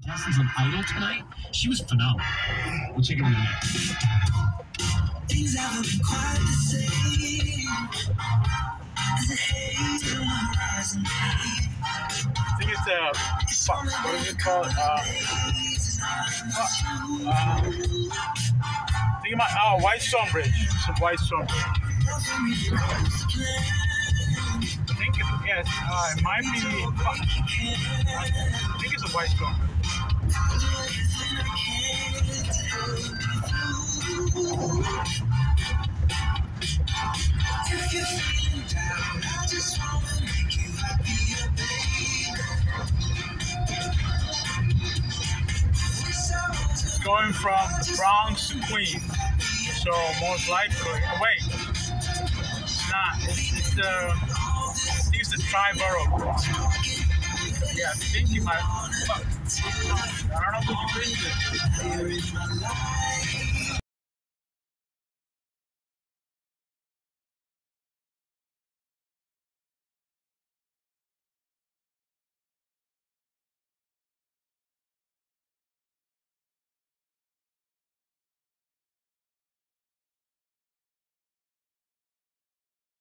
Contestants on Idol tonight, she was phenomenal. We'll check it on the next. Things haven't been quite the same. There's a haze on the horizon. I think it's what is it called? Think about White Stone Bridge. It's a White Stone Bridge. I think it might be. I think it's a White Stone Bridge. If you're feeling down, I just wanna make you happier, baby. Going from the Bronx to Queens, so most likely. Wait, it's not. It's the. I think it's the tri-borough. Yeah, I think you might. Fuck. I don't know what you think.